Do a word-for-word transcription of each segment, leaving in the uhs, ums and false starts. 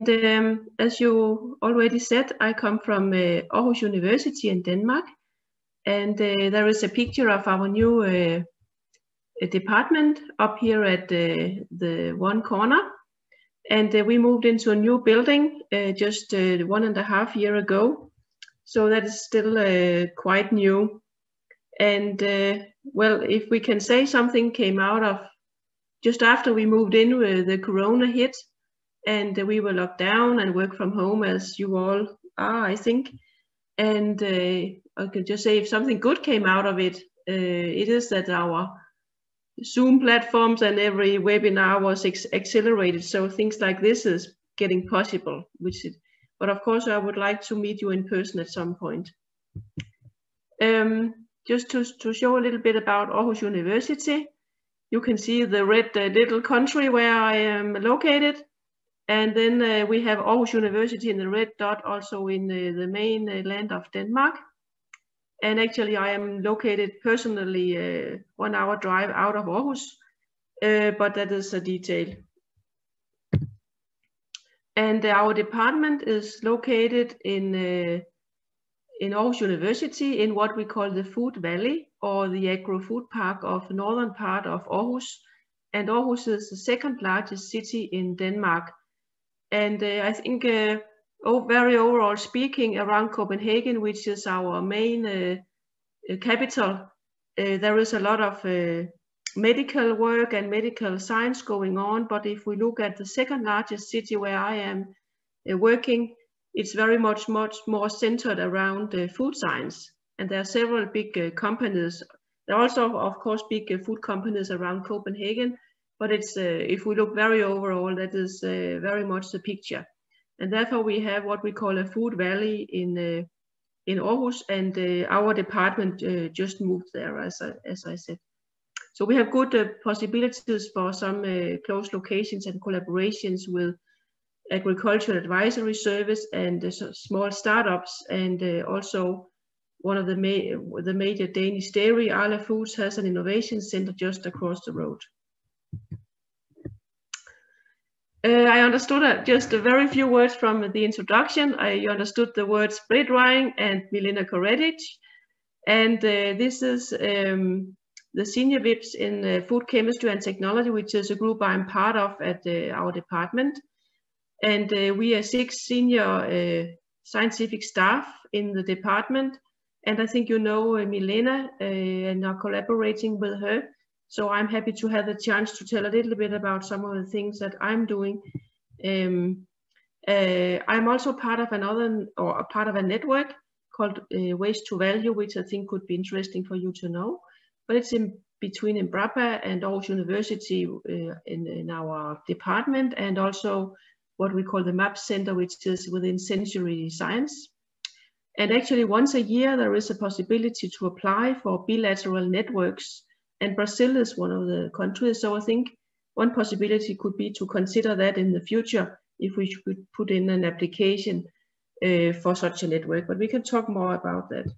And um, as you already said, I come from uh, Aarhus University in Denmark. And uh, there is a picture of our new uh, department up here at uh, the one corner. And uh, we moved into a new building uh, just uh, one and a half year ago. So that is still uh, quite new. And uh, well, if we can say something came out of just after we moved in, uh, the corona hit, and uh, we were locked down and work from home, as you all are, I think. And uh, I could just say if something good came out of it, uh, it is that our Zoom platforms and every webinar was ex accelerated. So things like this is getting possible, which it, but of course I would like to meet you in person at some point. Um, just to, to show a little bit about Aarhus University, you can see the red uh, little country where I am located. And then uh, we have Aarhus University in the red dot, also in uh, the main uh, land of Denmark. And actually I am located personally uh, one hour drive out of Aarhus, uh, but that is a detail. And uh, our department is located in, uh, in Aarhus University in what we call the Food Valley, or the agro-food park of northern part of Aarhus. And Aarhus is the second largest city in Denmark. And uh, I think uh, oh, very overall speaking, around Copenhagen, which is our main uh, capital, uh, there is a lot of uh, medical work and medical science going on. But if we look at the second largest city where I am uh, working, it's very much, much more centered around uh, food science. And there are several big uh, companies. There are also, of course, big uh, food companies around Copenhagen. But it's uh, if we look very overall, that is uh, very much the picture. And therefore we have what we call a food valley in uh, in Aarhus, and uh, our department uh, just moved there, as I, as I said. So we have good uh, possibilities for some uh, close locations and collaborations with Agricultural Advisory Service and uh, small startups, and uh, also one of the, ma the major Danish dairy, Arla Foods, has an innovation center just across the road. Uh, I understood uh, just a very few words from the introduction. I understood the words spray drying and Milena Koredic. And uh, this is um, the senior V I Ps in uh, food chemistry and technology, which is a group I'm part of at uh, our department. And uh, we are six senior uh, scientific staff in the department. And I think you know uh, Milena uh, and are collaborating with her. So I'm happy to have the chance to tell a little bit about some of the things that I'm doing. Um, uh, I'm also part of another, or a part of a network called uh, Waste to Value, which I think could be interesting for you to know. But it's in between Embrapa and Aarhus University uh, in, in our department, and also what we call the MAPS Center, which is within Sensory Science. And actually once a year, there is a possibility to apply for bilateral networks. And Brazil is one of the countries, so I think one possibility could be to consider that in the future if we should put in an application uh, for such a network, but we can talk more about that.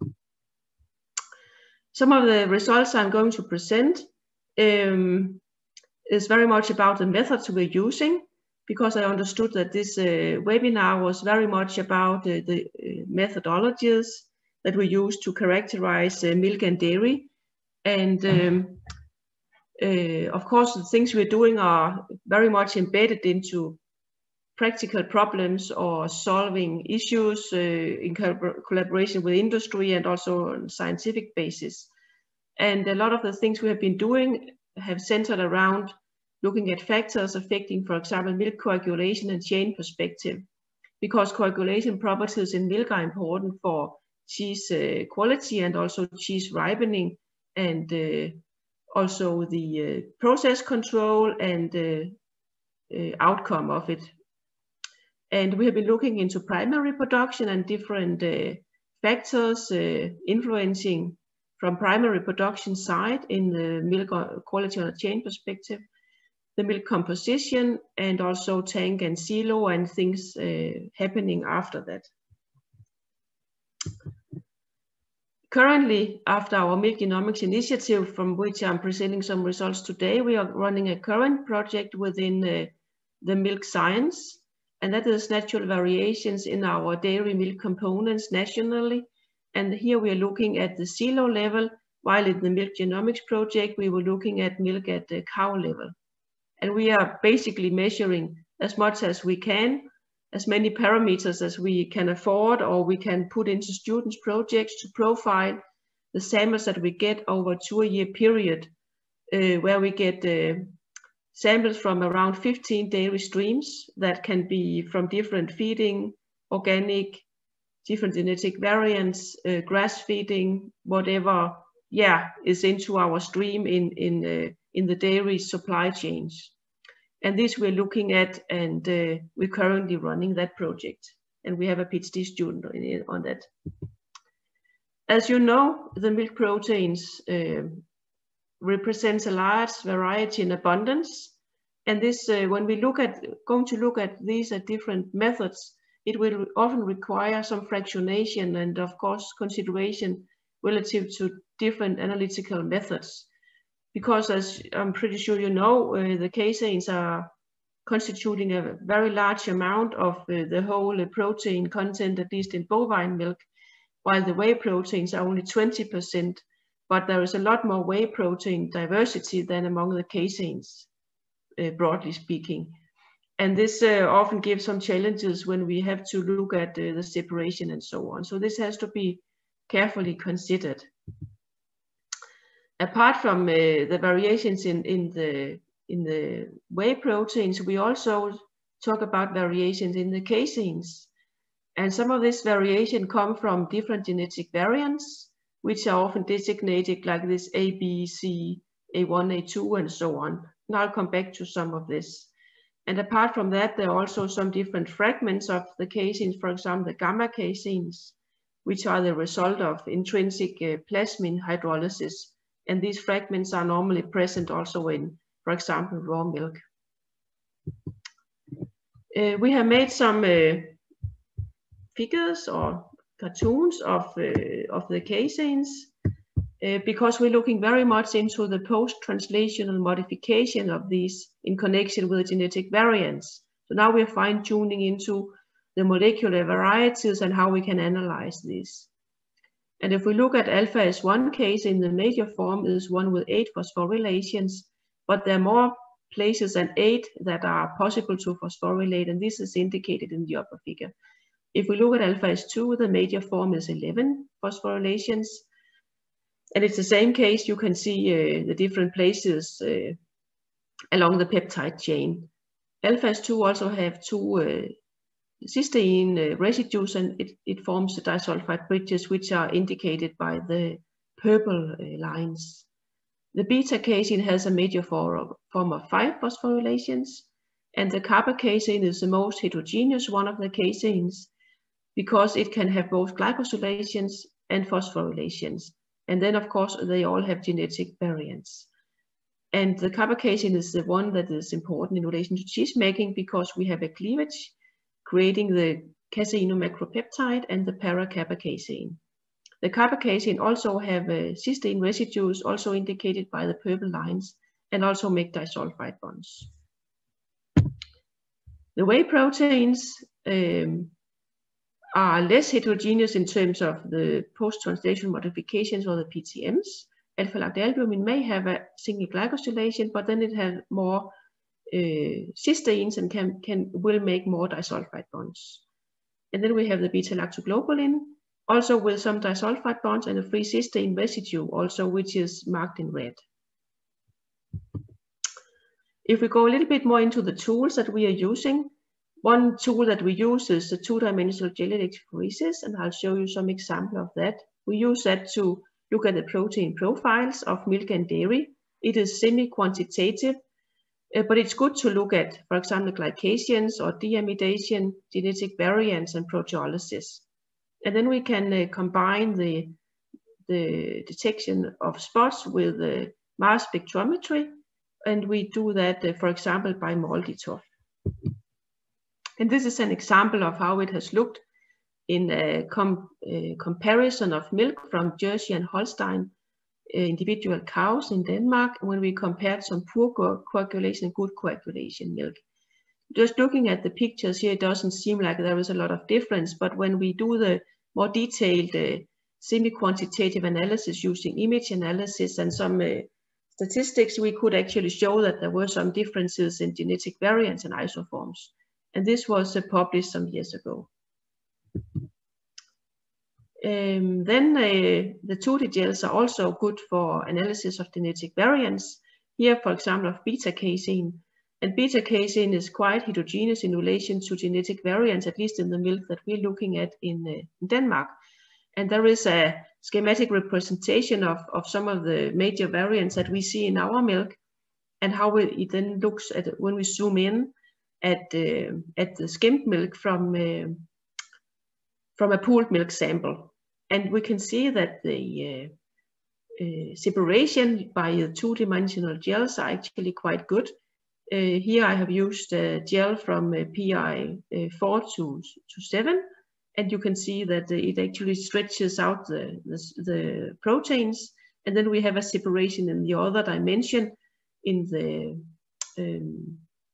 Some of the results I'm going to present um, is very much about the methods we're using, because I understood that this uh, webinar was very much about uh, the uh, methodologies that we use to characterize uh, milk and dairy. And um, uh, of course, the things we're doing are very much embedded into practical problems or solving issues uh, in collaboration with industry and also on scientific basis. And a lot of the things we have been doing have centered around looking at factors affecting, for example, milk coagulation and chain perspective, because coagulation properties in milk are important for cheese uh, quality and also cheese ripening, and uh, also the uh, process control and uh, uh, outcome of it. And we have been looking into primary production and different uh, factors uh, influencing from primary production side in the milk quality on a chain perspective, the milk composition, and also tank and silo and things uh, happening after that. Currently, after our Milk Genomics initiative, from which I'm presenting some results today, we are running a current project within uh, the milk science. and that is natural variations in our dairy milk components nationally. And here we are looking at the silo level, while in the Milk Genomics project, we were looking at milk at the cow level. And we are basically measuring as much as we can, as many parameters as we can afford or we can put into students' projects to profile the samples that we get over a two-year period, uh, where we get uh, samples from around fifteen dairy streams that can be from different feeding, organic, different genetic variants, uh, grass feeding, whatever, yeah, is into our stream in, in, uh, in the dairy supply chains. And this we're looking at, and uh, we're currently running that project. And we have a PhD student on that. As you know, the milk proteins uh, represents a large variety and abundance. And this, uh, when we look at, going to look at these at different methods, it will often require some fractionation and of course consideration relative to different analytical methods. Because as I'm pretty sure you know, uh, the caseins are constituting a very large amount of uh, the whole uh, protein content, at least in bovine milk, while the whey proteins are only twenty percent, but there is a lot more whey protein diversity than among the caseins, uh, broadly speaking. And this uh, often gives some challenges when we have to look at uh, the separation and so on. So this has to be carefully considered. Apart from uh, the variations in, in, the, in the whey proteins, we also talk about variations in the caseins. And some of this variation come from different genetic variants, which are often designated like this A, B, C, A one, A two, and so on. And I'll come back to some of this. And apart from that, there are also some different fragments of the caseins, for example, the gamma caseins, which are the result of intrinsic uh, plasmin hydrolysis. And these fragments are normally present also in, for example, raw milk. Uh, we have made some uh, figures or cartoons of, uh, of the caseins uh, because we're looking very much into the post-translational modification of these in connection with genetic variants. So now we're fine-tuning into the molecular varieties and how we can analyze these. And if we look at alpha S one casein, the major form is one with eight phosphorylations, but there are more places than eight that are possible to phosphorylate, and this is indicated in the upper figure. If we look at alpha S two, the major form is eleven phosphorylations, and it's the same case. You can see uh, the different places uh, along the peptide chain. Alpha S two also have two uh, cysteine uh, residues, and it, it forms the disulfide bridges, which are indicated by the purple uh, lines. The beta casein has a major form of five phosphorylations, and the kappa casein is the most heterogeneous one of the caseins because it can have both glycosylations and phosphorylations. And then, of course, they all have genetic variants. And the kappa casein is the one that is important in relation to cheese making because we have a cleavage creating the caseinomacropeptide and the para-kappa casein. The kappa casein also have uh, cysteine residues, also indicated by the purple lines, and also make disulfide bonds. The whey proteins um, are less heterogeneous in terms of the post-translational modifications or the P T Ms. Alpha-lactalbumin may have a single glycosylation, but then it has more uh, cysteines and can, can will make more disulfide bonds. And then we have the beta-lactoglobulin, also with some disulfide bonds and a free cysteine residue, also which is marked in red. If we go a little bit more into the tools that we are using, one tool that we use is the two-dimensional jelly electrophoresis, and I'll show you some example of that. We use that to look at the protein profiles of milk and dairy. It is semi-quantitative, uh, but it's good to look at, for example, glycations or deamidation, genetic variants, and proteolysis. And then we can uh, combine the, the detection of spots with the mass spectrometry, and we do that, uh, for example, by MALDI-TOF. And this is an example of how it has looked in a com uh, comparison of milk from Jersey and Holstein uh, individual cows in Denmark when we compared some poor co coagulation and good coagulation milk. just looking at the pictures here, it doesn't seem like there is a lot of difference, but when we do the more detailed uh, semi-quantitative analysis using image analysis and some uh, statistics, we could actually show that there were some differences in genetic variants and isoforms. And this was uh, published some years ago. Um, then uh, the two D gels are also good for analysis of genetic variants. Here, for example, of beta-casein. And beta-casein is quite heterogeneous in relation to genetic variants, at least in the milk that we're looking at in, uh, in Denmark. And there is a schematic representation of, of some of the major variants that we see in our milk, and how it then looks at when we zoom in at, uh, at the skimmed milk from, uh, from a pooled milk sample. And we can see that the uh, uh, separation by the two-dimensional gels are actually quite good. Uh, here I have used a gel from uh, P I four to, to seven, and you can see that it actually stretches out the, the, the proteins, and then we have a separation in the other dimension in the um,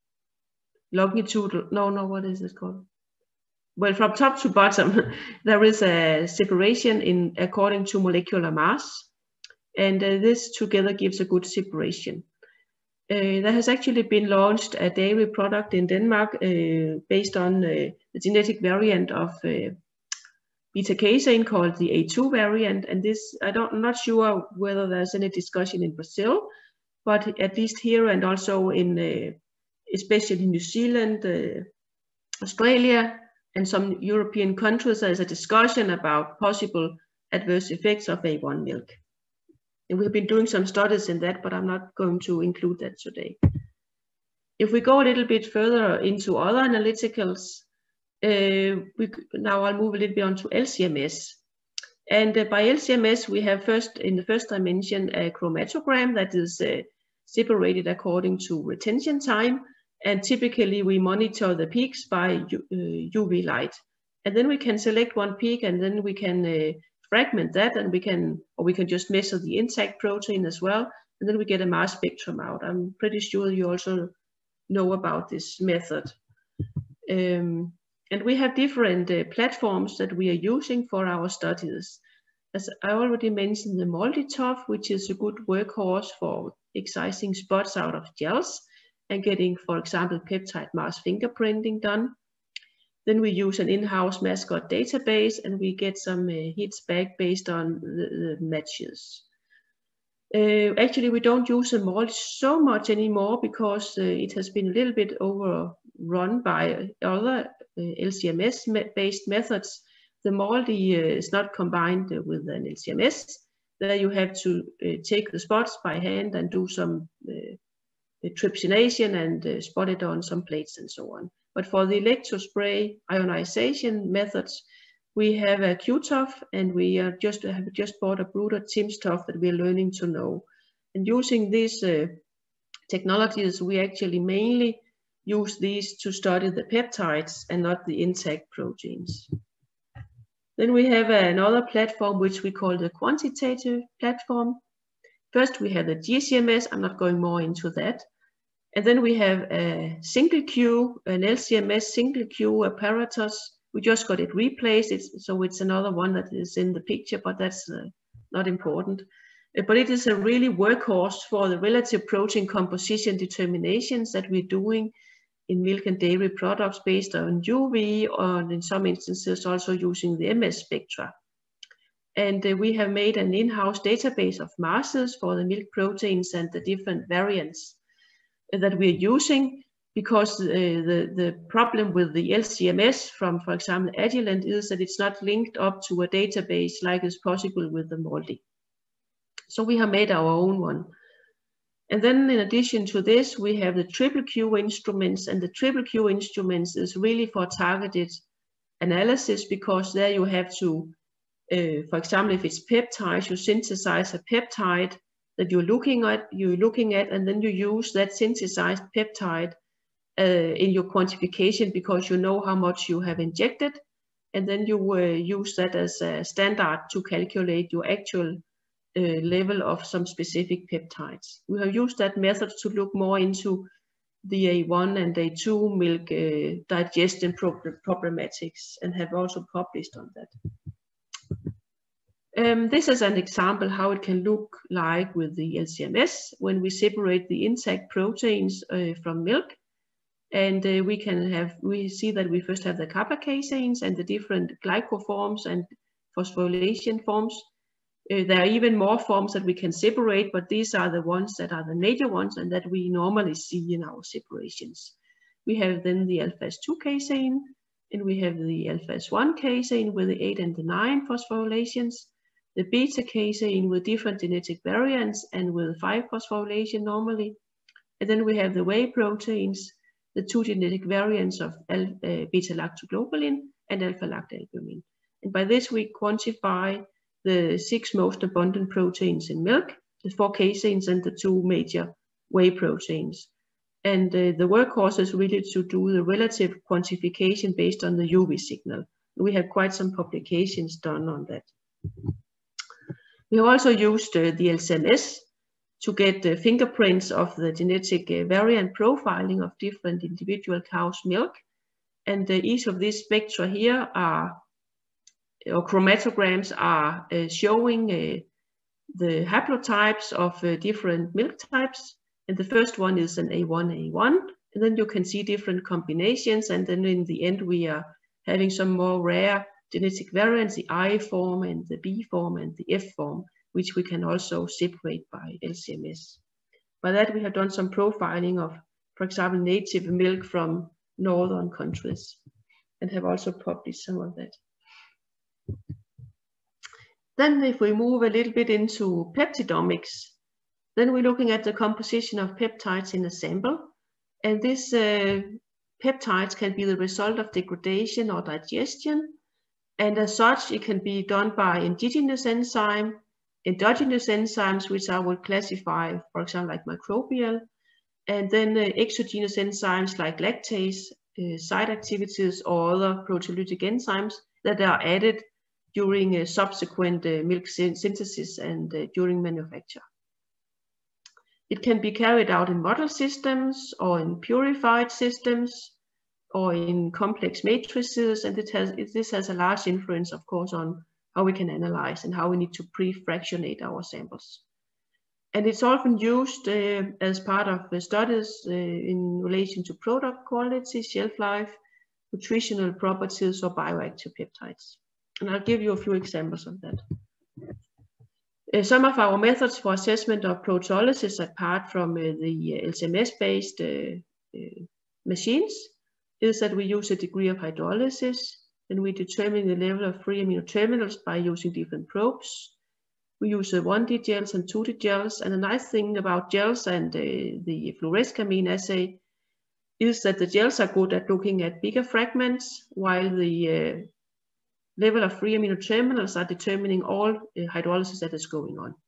longitudinal, no, no, what is it called? Well, from top to bottom, there is a separation in according to molecular mass, and uh, this together gives a good separation. Uh, there has actually been launched a dairy product in Denmark uh, based on uh, the genetic variant of uh, beta-casein called the A two variant. And this, I don't, I'm not sure whether there's any discussion in Brazil, but at least here and also in uh, especially New Zealand, uh, Australia, and some European countries, there's a discussion about possible adverse effects of A one milk. And we've been doing some studies in that, but I'm not going to include that today. If we go a little bit further into other analyticals, uh, we, now I'll move a little bit on to L C M S. And uh, by L C M S, we have first, in the first dimension, a chromatogram that is uh, separated according to retention time. And typically we monitor the peaks by uh, U V light. And then we can select one peak, and then we can uh, fragment that, and we can, or we can just measure the intact protein as well, and then we get a mass spectrum out. I'm pretty sure you also know about this method. Um, and we have different uh, platforms that we are using for our studies. As I already mentioned, the MALDI-TOF, which is a good workhorse for excising spots out of gels and getting, for example, peptide mass fingerprinting done. Then we use an in-house mascot database, and we get some uh, hits back based on the, the matches. Uh, actually, we don't use the MALDI so much anymore because uh, it has been a little bit overrun by other uh, L C M S-based methods. The MALDI uh, is not combined uh, with an L C M S. There you have to uh, take the spots by hand and do some uh, trypsination and uh, spot it on some plates and so on. But for the electrospray ionization methods, we have a Q-TOF, and we are just have just bought a Bruder timsTOF that we're learning to know. And using these uh, technologies, we actually mainly use these to study the peptides and not the intact proteins. Then we have another platform which we call the quantitative platform. First we have the G C M S, I'm not going more into that. And then we have a single Q, an L C M S single Q apparatus. We just got it replaced, it's, so it's another one that is in the picture, but that's uh, not important. Uh, but it is a really workhorse for the relative protein composition determinations that we're doing in milk and dairy products based on U V, or in some instances also using the M S spectra. And uh, we have made an in-house database of masses for the milk proteins and the different variants that we're using, because uh, the, the problem with the L C M S from, for example, Agilent is that it's not linked up to a database like is possible with the MALDI. So we have made our own one. And then in addition to this, we have the triple Q instruments, and the triple Q instruments is really for targeted analysis, because there you have to, uh, for example, if it's peptides, you synthesize a peptide that you're looking at, you're looking at, and then you use that synthesized peptide uh, in your quantification, because you know how much you have injected, and then you uh, use that as a standard to calculate your actual uh, level of some specific peptides. We have used that method to look more into the A one and A two milk uh, digestion pro problematics, and have also published on that. Um, this is an example how it can look like with the L C M S when we separate the intact proteins uh, from milk. And uh, we can have, we see that we first have the kappa caseins and the different glycoforms and phosphorylation forms. Uh, there are even more forms that we can separate, but these are the ones that are the major ones and that we normally see in our separations. We have then the alpha S two casein, and we have the alpha S one casein with the eight and the nine phosphorylations, the beta casein with different genetic variants and with five phosphorylation normally. And then we have the whey proteins, the two genetic variants of uh, beta-lactoglobulin and alpha-lactalbumin. And by this we quantify the six most abundant proteins in milk, the four caseins and the two major whey proteins. And uh, the workhorse is really to do the relative quantification based on the U V signal. We have quite some publications done on that. We have also used uh, the L C M S to get the fingerprints of the genetic uh, variant profiling of different individual cows' milk. And uh, each of these spectra here are, or chromatograms are uh, showing uh, the haplotypes of uh, different milk types. And the first one is an A one A one, and then you can see different combinations. And then in the end, we are having some more rare genetic variants, the I form and the B form and the F form, which we can also separate by L C M S. By that, we have done some profiling of, for example, native milk from northern countries, and have also published some of that. Then if we move a little bit into peptidomics, then we're looking at the composition of peptides in a sample. And these uh, peptides can be the result of degradation or digestion. And as such, it can be done by indigenous enzyme, endogenous enzymes, which I will classify, for example, like microbial, and then uh, exogenous enzymes like lactase, uh, site activities, or other proteolytic enzymes that are added during uh, subsequent uh, milk synthesis and uh, during manufacture. It can be carried out in model systems or in purified systems or in complex matrices, and it has, it, this has a large influence, of course, on how we can analyze and how we need to pre-fractionate our samples. And it's often used uh, as part of the studies uh, in relation to product quality, shelf life, nutritional properties, or bioactive peptides. And I'll give you a few examples of that. Uh, some of our methods for assessment of proteolysis, apart from uh, the L C M S-based uh, uh, machines, is that we use a degree of hydrolysis, and we determine the level of free amino terminals by using different probes. We use uh, one D gels and two D gels, and a nice thing about gels and uh, the fluorescamine assay is that the gels are good at looking at bigger fragments, while the uh, level of free amino terminals are determining all uh, hydrolysis that is going on.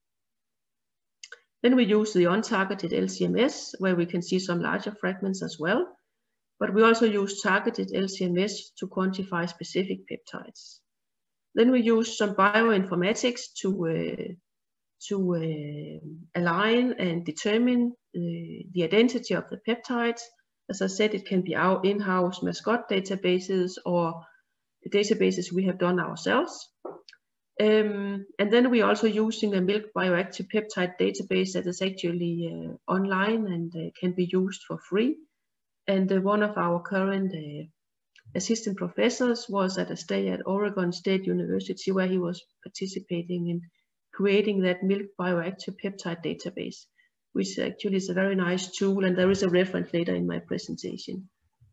Then we use the untargeted L C M S, where we can see some larger fragments as well. But we also use targeted L C M S to quantify specific peptides. Then we use some bioinformatics to, uh, to uh, align and determine uh, the identity of the peptides. As I said, it can be our in-house mascot databases or the databases we have done ourselves. Um, and then we're also using a milk bioactive peptide database that is actually uh, online and uh, can be used for free. And uh, one of our current uh, assistant professors was at a stay at Oregon State University, where he was participating in creating that milk bioactive peptide database, which actually is a very nice tool, and there is a reference later in my presentation.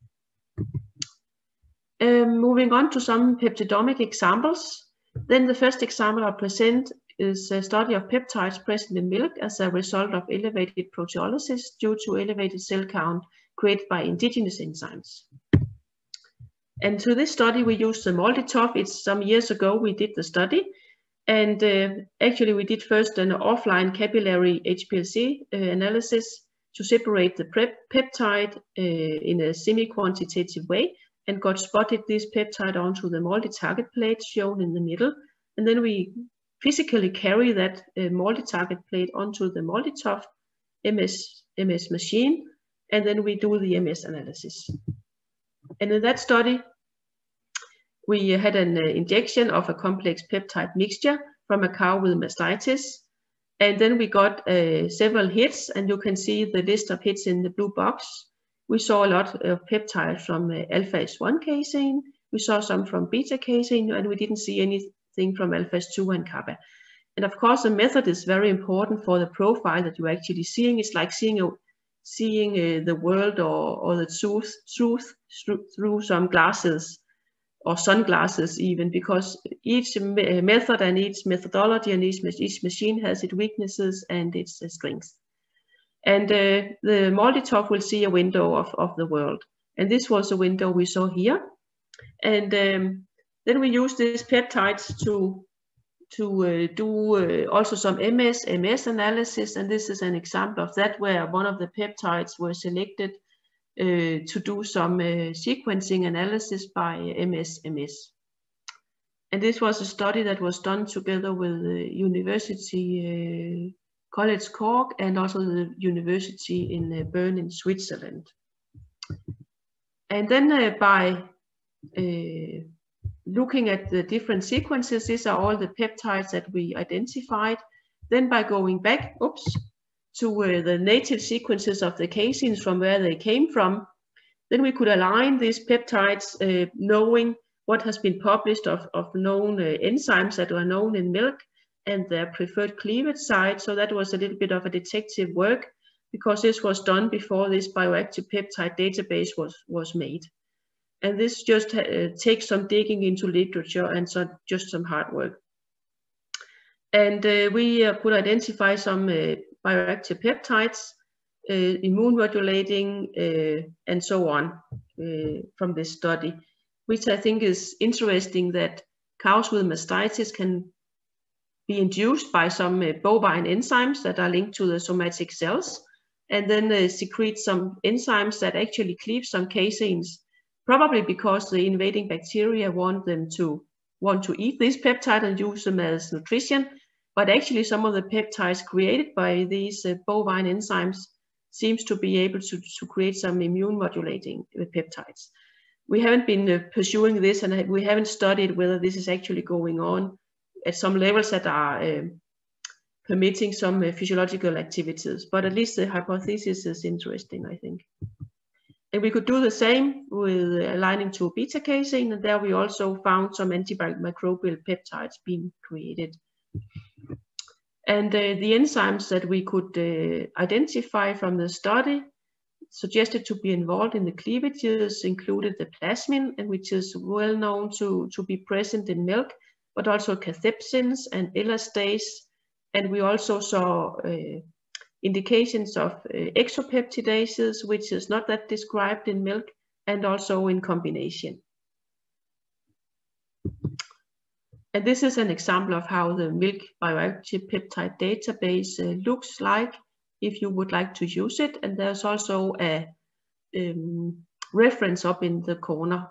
Um, moving on to some peptidomic examples, then the first example I present is a study of peptides present in milk as a result of elevated proteolysis due to elevated cell count created by indigenous enzymes. And to this study, we used the MALDI-TOF. It's some years ago we did the study. And uh, actually, we did first an offline capillary H P L C uh, analysis to separate the peptide uh, in a semi-quantitative way, and got spotted this peptide onto the multi-target plate shown in the middle. And then we physically carry that uh, multi-target plate onto the MALDI-TOF M S, M S machine and then we do the M S analysis. And in that study, we had an uh, injection of a complex peptide mixture from a cow with mastitis. And then we got uh, several hits, and you can see the list of hits in the blue box. We saw a lot of peptides from uh, alpha S one casein. We saw some from beta casein, and we didn't see anything from alpha S two and kappa. And of course, the method is very important for the profile that you're actually seeing. It's like seeing a, seeing uh, the world or, or the truth, truth through, through some glasses or sunglasses even, because each me method and each methodology and each, each machine has its weaknesses and its uh, strengths. And uh, the MALDI-TOF will see a window of, of the world. And this was a window we saw here. And um, then we use these peptides to, to uh, do uh, also some M S, M S analysis. And this is an example of that, where one of the peptides were selected Uh, to do some uh, sequencing analysis by M S M S. And this was a study that was done together with the University uh, College Cork and also the University in uh, Bern in Switzerland. And then uh, by uh, looking at the different sequences, these are all the peptides that we identified. Then by going back, oops, to uh, the native sequences of the caseins from where they came from, then we could align these peptides uh, knowing what has been published of, of known uh, enzymes that are known in milk and their preferred cleavage site. So that was a little bit of a detective work, because this was done before this bioactive peptide database was, was made. And this just uh, takes some digging into literature and so just some hard work. And uh, we uh, could identify some uh, bioactive peptides, uh, immune modulating, uh, and so on uh, from this study, which I think is interesting, that cows with mastitis can be induced by some uh, bovine enzymes that are linked to the somatic cells, and then uh, secrete some enzymes that actually cleave some caseins, probably because the invading bacteria want them to want to eat this peptide and use them as nutrition. But actually some of the peptides created by these uh, bovine enzymes seems to be able to, to create some immune modulating uh, peptides. We haven't been uh, pursuing this, and we haven't studied whether this is actually going on at some levels that are uh, permitting some uh, physiological activities. But at least the hypothesis is interesting, I think. And we could do the same with aligning to beta casein, and there we also found some antimicrobial peptides being created. And uh, the enzymes that we could uh, identify from the study suggested to be involved in the cleavages included the plasmin, and which is well known to, to be present in milk, but also cathepsins and elastase. And we also saw uh, indications of uh, exopeptidases, which is not that described in milk, and also in combination. And this is an example of how the milk bioactive peptide database uh, looks like if you would like to use it. And there's also a um, reference up in the corner.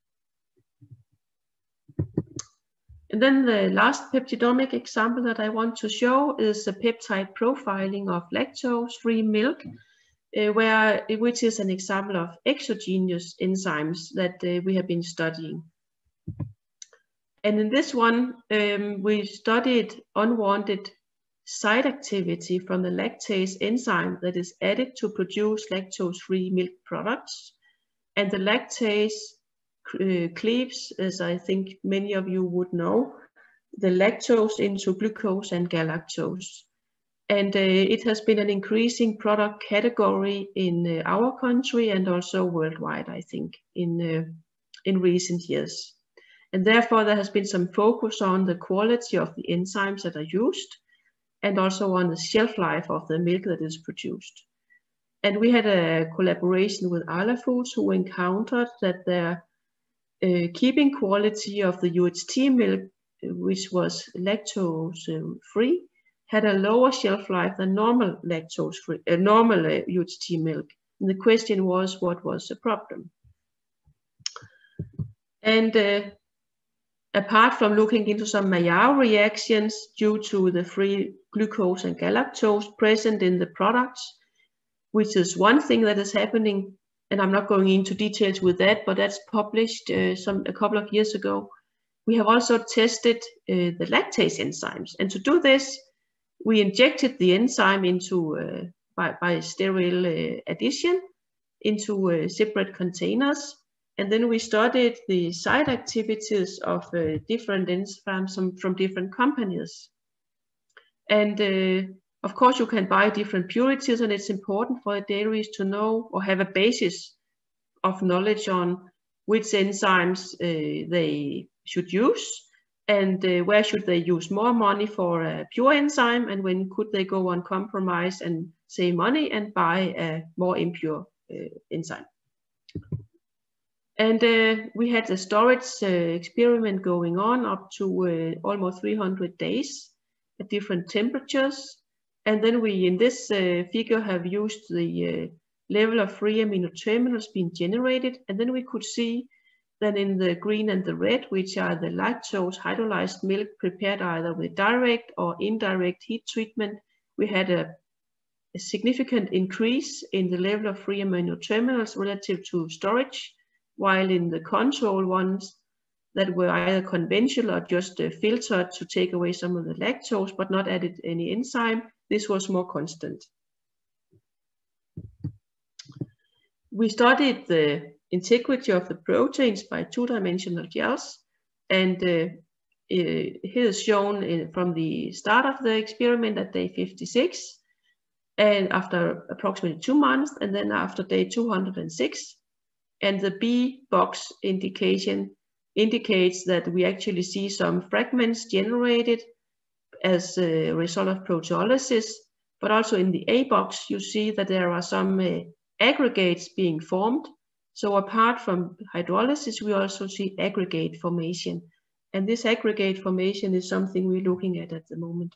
And then the last peptidomic example that I want to show is the peptide profiling of lactose-free milk, uh, where, which is an example of exogenous enzymes that uh, we have been studying. And in this one, um, we studied unwanted site activity from the lactase enzyme that is added to produce lactose-free milk products. And the lactase uh, cleaves, as I think many of you would know, the lactose into glucose and galactose. And uh, it has been an increasing product category in uh, our country and also worldwide, I think, in, uh, in recent years. And therefore, there has been some focus on the quality of the enzymes that are used and also on the shelf life of the milk that is produced. And we had a collaboration with Arla Foods, who encountered that their uh, keeping quality of the U H T milk, which was lactose-free, had a lower shelf life than normal lactose-free, uh, normal uh, U H T milk. And the question was, what was the problem? And uh, apart from looking into some Maillard reactions due to the free glucose and galactose present in the products, which is one thing that is happening. And I'm not going into details with that, but that's published uh, some a couple of years ago. We have also tested uh, the lactase enzymes. And to do this, we injected the enzyme into uh, by, by sterile uh, addition into uh, separate containers. And then we studied the side activities of uh, different enzymes from, from different companies. And uh, of course, you can buy different purities, and it's important for the dairies to know or have a basis of knowledge on which enzymes uh, they should use, and uh, where should they use more money for a pure enzyme, and when could they go on compromise and save money and buy a more impure uh, enzyme. And uh, we had a storage uh, experiment going on up to uh, almost three hundred days at different temperatures. And then we, in this uh, figure, have used the uh, level of free amino terminals being generated. And then we could see that in the green and the red, which are the lactose hydrolyzed milk prepared either with direct or indirect heat treatment, we had a, a significant increase in the level of free amino terminals relative to storage, while in the control ones that were either conventional or just uh, filtered to take away some of the lactose but not added any enzyme, this was more constant. We studied the integrity of the proteins by two-dimensional gels, and uh, here is shown in, from the start of the experiment at day fifty-six, and after approximately two months, and then after day two hundred six. And the B box indication indicates that we actually see some fragments generated as a result of proteolysis, but also in the A box, you see that there are some uh, aggregates being formed. So apart from hydrolysis, we also see aggregate formation. And this aggregate formation is something we're looking at at the moment.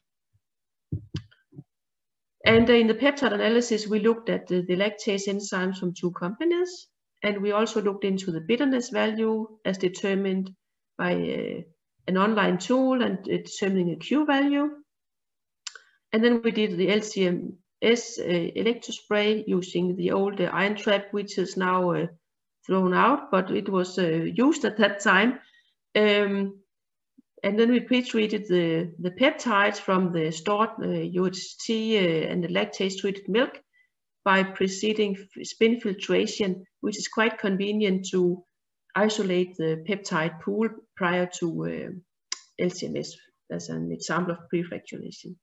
And in the peptide analysis, we looked at the, the lactase enzymes from two companies. And we also looked into the bitterness value as determined by uh, an online tool and uh, determining a Q value. And then we did the L C M S uh, electrospray using the old uh, ion trap, which is now uh, thrown out, but it was uh, used at that time. Um, and then we pre-treated the, the peptides from the stored uh, U H T uh, and the lactase-treated milk by preceding spin filtration, which is quite convenient to isolate the peptide pool prior to uh, L C M S as an example of pre-fractionation.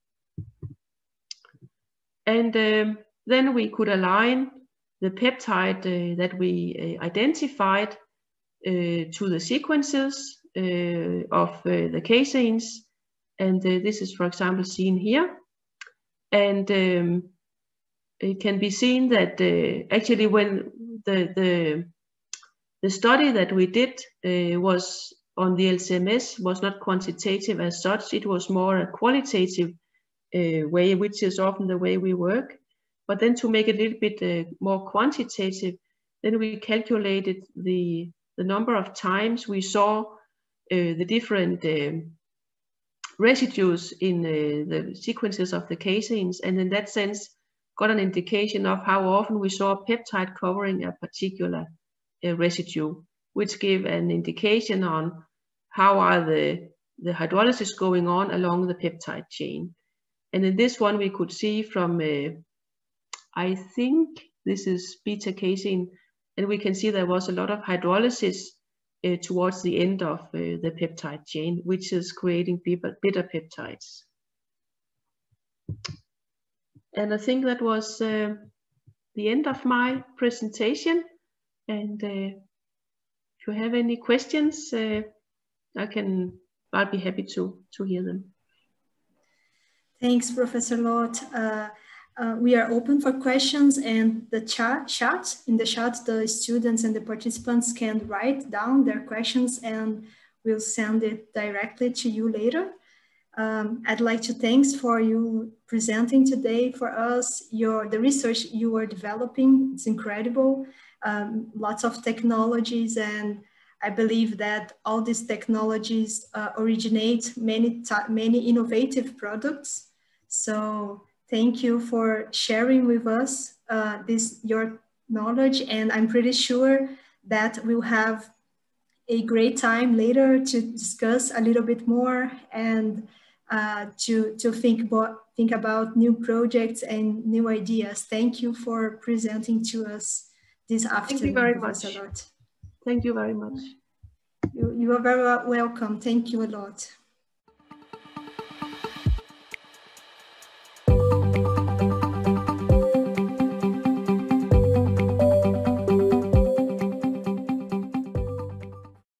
And um, then we could align the peptide uh, that we uh, identified uh, to the sequences uh, of uh, the caseins. And uh, this is, for example, seen here. And um, it can be seen that uh, actually when the, the, the study that we did uh, was on the L C M S was not quantitative as such, it was more a qualitative uh, way, which is often the way we work. But then to make it a little bit uh, more quantitative, then we calculated the, the number of times we saw uh, the different uh, residues in uh, the sequences of the caseins, and in that sense got an indication of how often we saw a peptide covering a particular uh, residue, which gave an indication on how are the, the hydrolysis going on along the peptide chain. And in this one we could see from, uh, I think this is beta casein, and we can see there was a lot of hydrolysis uh, towards the end of uh, the peptide chain, which is creating bitter, bitter peptides. And I think that was uh, the end of my presentation. And uh, if you have any questions, uh, I can, I'll be happy to, to hear them. Thanks, Professor Loth. Uh, uh, we are open for questions, and the chat, chat, in the chat, the students and the participants can write down their questions and we'll send it directly to you later. Um, I'd like to thanks for you presenting today for us. Your the research you are developing, it's incredible. Um, lots of technologies, and I believe that all these technologies uh, originate many many innovative products. So thank you for sharing with us uh, this your knowledge, and I'm pretty sure that we'll have a great time later to discuss a little bit more and uh, to, to think, about, think about new projects and new ideas. Thank you for presenting to us this afternoon. Thank you very Professor much. Lot. Thank you very much. You, you are very welcome. Thank you a lot.